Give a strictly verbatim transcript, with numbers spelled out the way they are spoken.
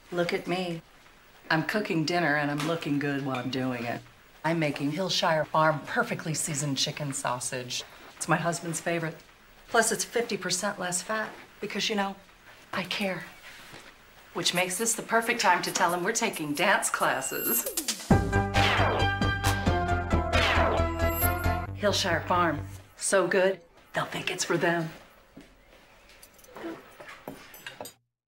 Look at me. I'm cooking dinner and I'm looking good while I'm doing it. I'm making Hillshire Farm perfectly seasoned chicken sausage. It's my husband's favorite. Plus it's fifty percent less fat because, you know, I care. Which makes this the perfect time to tell him we're taking dance classes. Hillshire Farm, so good, they'll think it's for them.